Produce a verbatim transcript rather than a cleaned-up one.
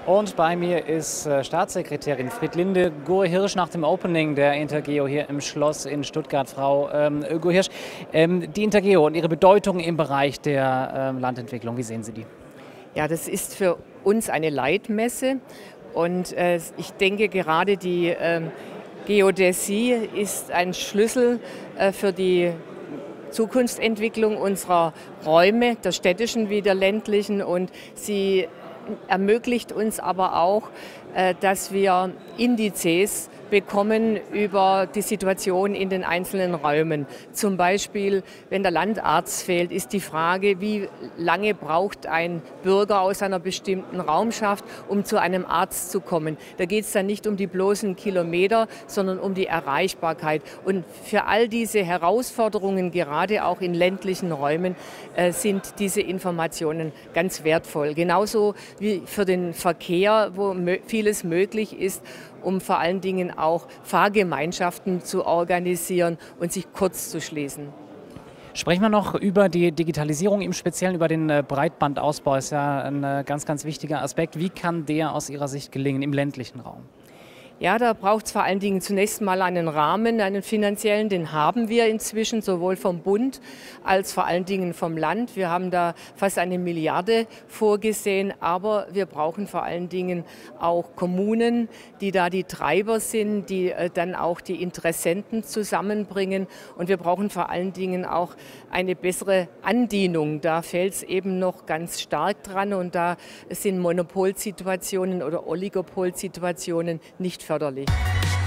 Und bei mir ist äh, Staatssekretärin Friedlinde Gurr-Hirsch nach dem Opening der Intergeo hier im Schloss in Stuttgart. Frau ähm, Gurr-Hirsch, ähm, die Intergeo und ihre Bedeutung im Bereich der ähm, Landentwicklung, wie sehen Sie die? Ja, das ist für uns eine Leitmesse und äh, ich denke gerade die äh, Geodäsie ist ein Schlüssel äh, für die Zukunftsentwicklung unserer Räume, der städtischen wie der ländlichen, und sie ermöglicht uns aber auch, äh, dass wir Indizes bekommen über die Situation in den einzelnen Räumen. Zum Beispiel, wenn der Landarzt fehlt, ist die Frage, wie lange braucht ein Bürger aus einer bestimmten Raumschaft, um zu einem Arzt zu kommen. Da geht es dann nicht um die bloßen Kilometer, sondern um die Erreichbarkeit. Und für all diese Herausforderungen, gerade auch in ländlichen Räumen, äh, sind diese Informationen ganz wertvoll. Genauso wie für den Verkehr, wo vieles möglich ist, um vor allen Dingen auch Fahrgemeinschaften zu organisieren und sich kurz zu schließen. Sprechen wir noch über die Digitalisierung, im Speziellen über den Breitbandausbau. Das ist ja ein ganz, ganz wichtiger Aspekt. Wie kann der aus Ihrer Sicht gelingen im ländlichen Raum? Ja, da braucht es vor allen Dingen zunächst mal einen Rahmen, einen finanziellen, den haben wir inzwischen sowohl vom Bund als vor allen Dingen vom Land. Wir haben da fast eine Milliarde vorgesehen, aber wir brauchen vor allen Dingen auch Kommunen, die da die Treiber sind, die äh, dann auch die Interessenten zusammenbringen, und wir brauchen vor allen Dingen auch eine bessere Andienung. Da fällt es eben noch ganz stark dran, und da sind Monopolsituationen oder Oligopolsituationen nicht förderlich.